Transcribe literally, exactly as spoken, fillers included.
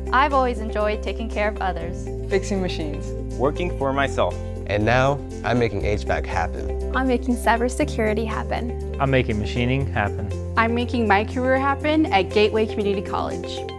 I've always enjoyed taking care of others. Fixing machines. Working for myself. And now, I'm making H V A C happen. I'm making cybersecurity happen. I'm making machining happen. I'm making my career happen at Gateway Community College.